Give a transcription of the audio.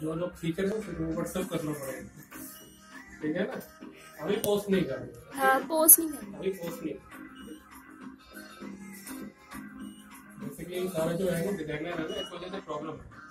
जो लोग सीख रहे हैं फिर वो व्हाट्सएप करना पड़ेगा, ठीक है ना। अभी पोस्ट नहीं करना। हाँ पोस्ट नहीं करना। अभी पोस्ट नहीं। बेसिकली सारा जो है ना डिजाइनर है ना, इस वजह से प्रॉब्लम है।